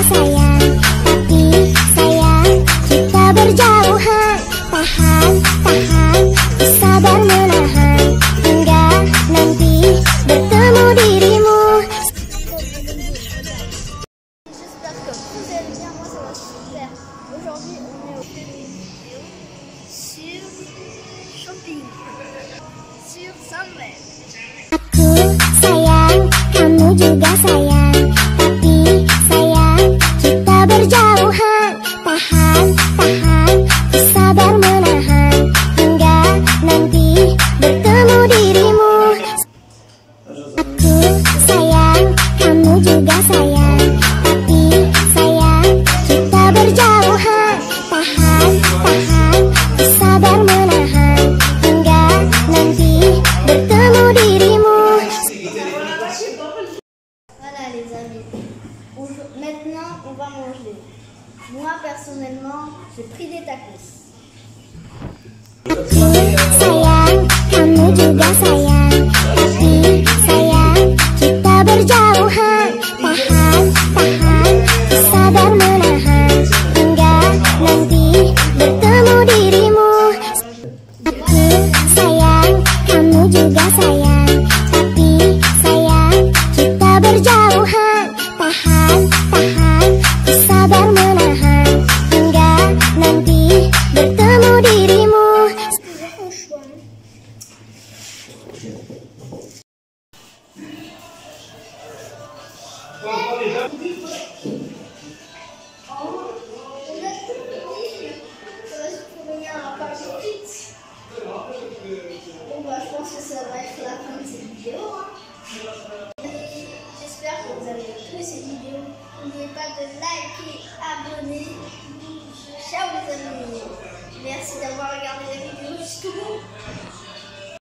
sayang, tapi sayang kita berjauhan. Tahan, tahan, sabar menahan hingga nanti bertemu dirimu. J'espère que vous allez bien, moi ça va super. Aujourd'hui on est au sur shopping, sur Sunway. Aku sayang, kamu juga sayang, tapi sayang kita berjauhan. Tahan, tahan, sabar menahan hingga nanti bertemu dirimu. Aku sayang, kamu juga sayang, tapi sayang kita berjauhan. Tahan, tahan, sabar menahan hingga nanti bertemu dirimu. Voilà les amis, maintenant on va manger. Moi personnellement j'ai pris des tacos. Aku sayang, kamu juga sayang, tapi sayang kita berjauhan. Tahan, tahan, sabar menahan